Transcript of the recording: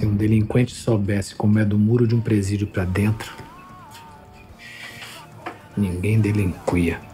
Se um delinquente soubesse como é do muro de um presídio pra dentro, ninguém delinquia.